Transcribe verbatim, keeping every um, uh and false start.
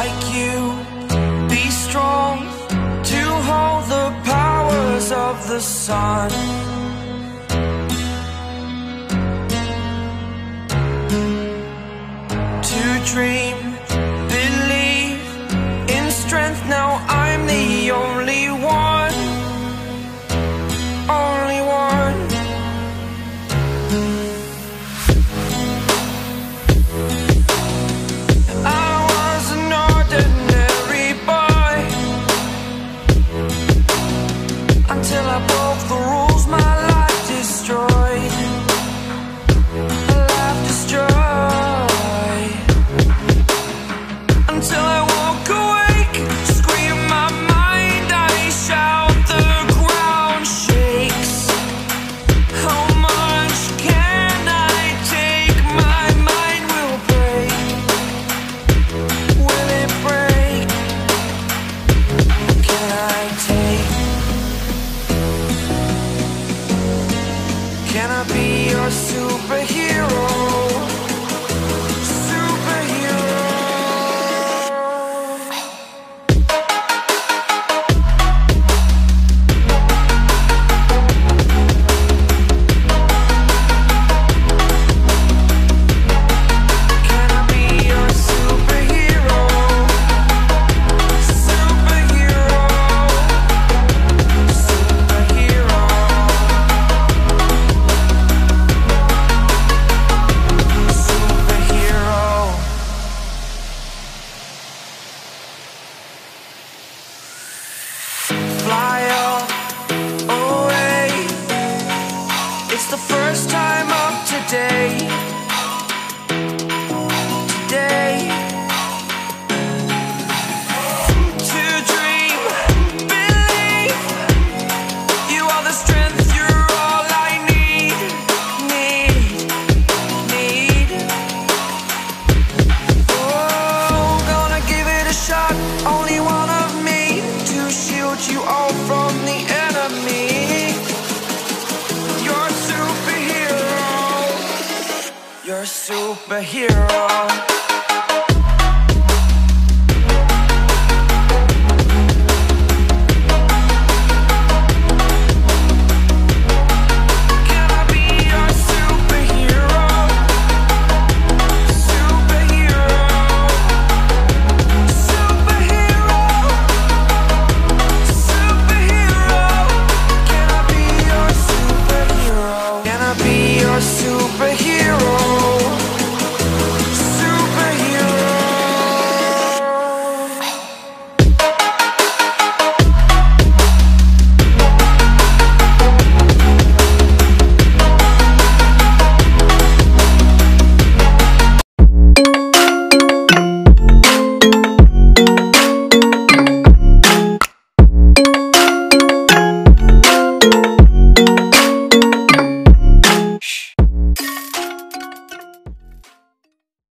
like you, be strong to hold the powers of the sun. To dream, believe in strength. Now I'm the only one, only one. I was an ordinary boy until I broke the rules. My life destroyed, a life destroyed. Until I woke awake, scream my mind, I shout, the ground shakes. How much can I take? My mind will break. Will it break? Can I take? Can I be your superhero? Fly away. It's the first time of today. Today. To dream, believe. You are the strength, you're all I need. Need, need. Oh, gonna give it a shot. Only one of me to shield you all from the enemy. You're a superhero. You're a superhero.